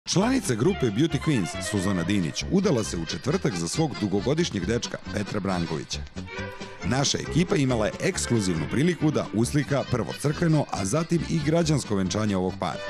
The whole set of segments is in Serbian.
Članica grupe Beauty Queens Suzana Dinić udala se u četvrtak za svog dugogodišnjeg dečka Petra Brankovića. Naša ekipa imala je ekskluzivnu priliku da uslika prvo crkveno, a zatim i građansko venčanje ovog para.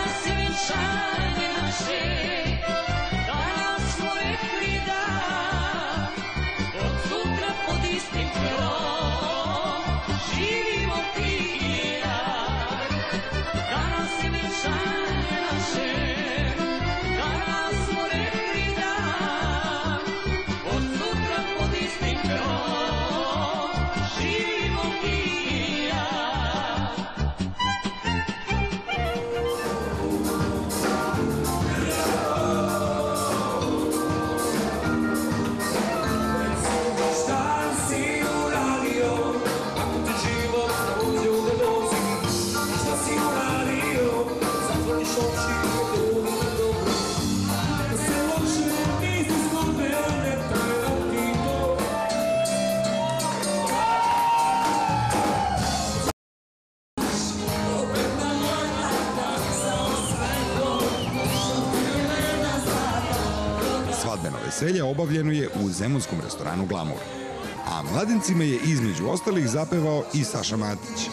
Svadbeno veselje obavljeno je u zemunskom restoranu Glamour, a mladencima je između ostalih zapevao i Saša Matić.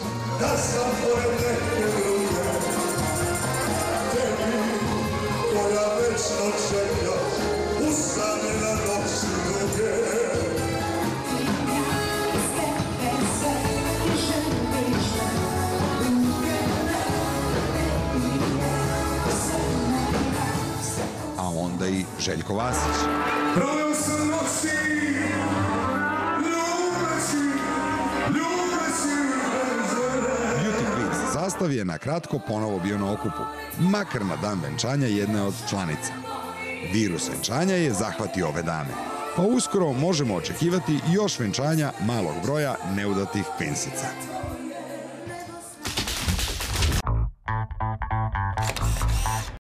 A onda i Željko Vasić. Beauty Queens sastav je na kratko ponovo bio na okupu, makar na dan venčanja jedne od članica. Virus venčanja je zahvatio ove dame, pa uskoro možemo očekivati još venčanja malog broja neudatih pensica.